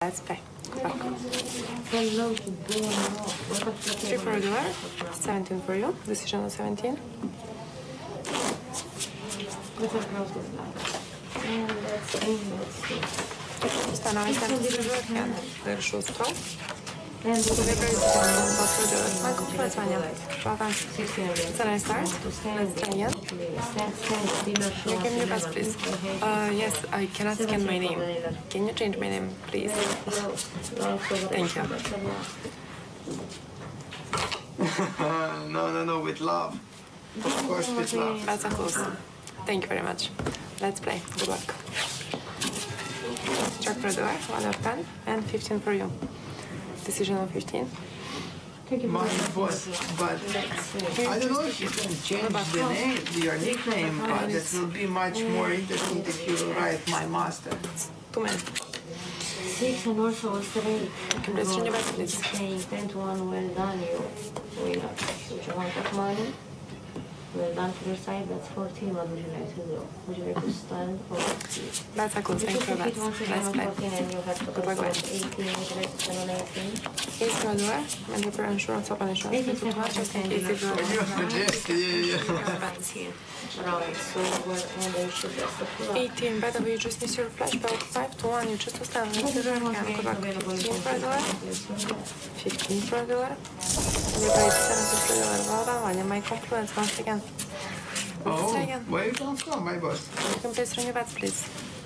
Let's play. Back. 3 for a dollar, 17 for you. Decision on 17. Становится на вершу 100. My compliments, Vanya. Welcome. It's a nice start. Let's try again. You give me your best, please. Yes, I cannot scan my name. Can you change my name, please? Thank you. No, with love. Of course, with love. That's a close. Thank you very much. Let's play. Good luck. Check for the 1 of 10 and 15 for you. Decision on 15. My boss, but I don't know if you can change the name, your nickname, but that will be much more interesting if you write my master. Too many. 6 and also was 3. Can please change your best, please. Saying 10 to 1, well done, you winner. Huge amount of money. Well done for your side, that's 14. What would you like to do? Would you like to stand or sit? That's a close. Thank you very much. Let's play. 14 and you have to Good luck, go guys. 18. Would you like to stand on 18? 8 for a dollar. And your insurance, open insurance. Please put one just in case if you're Right, so well, and then you should just the floor. 18. By the way, you just missed your flashback. 5 to 1. You just to stand. Let's see if you can go back. 15 for a dollar. 15 for a dollar. And you paid 17 for a dollar. Well done, Vanya. My compliments once again. Oh, where you come from, my boss? You can please ring your bets, please.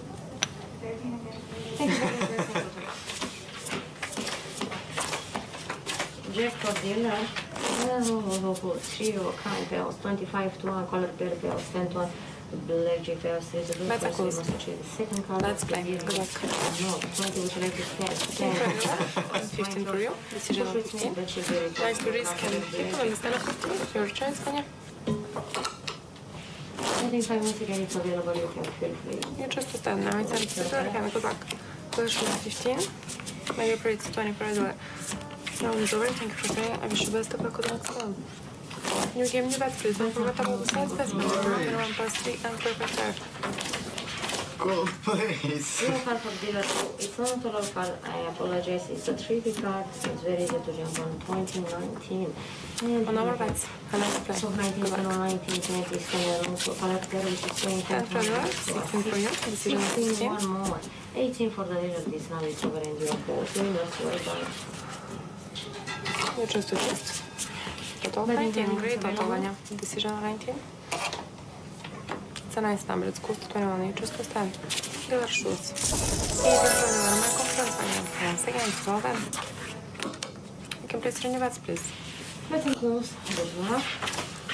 Jackpot dealer. 3 kind bells, 25 to 1, colored pair bells, 10 to 1, blackjack bells, there's a blue That's a person, you close. must choose the second color. Let's play. Good luck. No, 20 would you like to stand? 15 for you. Decision on 15. Like to risk and people understand 15. Your choice, Vanya. I think 5 minutes again it's available, you can feel free. You just to stand now. It's a again. Good luck. Position 15. Maybe for it's 20 for a dollar. Round is over. Thank you for playing. I wish you best of luck with the next one. You gave me the best, please. Don't forget about the size best. 1 plus 3 and perfect serve. Cool place. Local for dealer 2. It's not a local, I apologize. It's a 3D card. It's very easy to jump on. 20, 19. And On our bets. And let's play. so 19, Good luck. 19, 20, stand so collector, which is 20, 10 for a dollar. 16 for you. Decision on 16, 16. one more. 18 for the leader. This now is over and you are both winners. Well done. You choose to choose. Total 19. Great total, Vanya. Decision on 19. It's a nice number. It's close to 21. You choose to stand. Dealer shoes. 18 for a dollar. My conference, Vanya. Once again, well done. You can please ring your bets, please. Let's close. Good luck.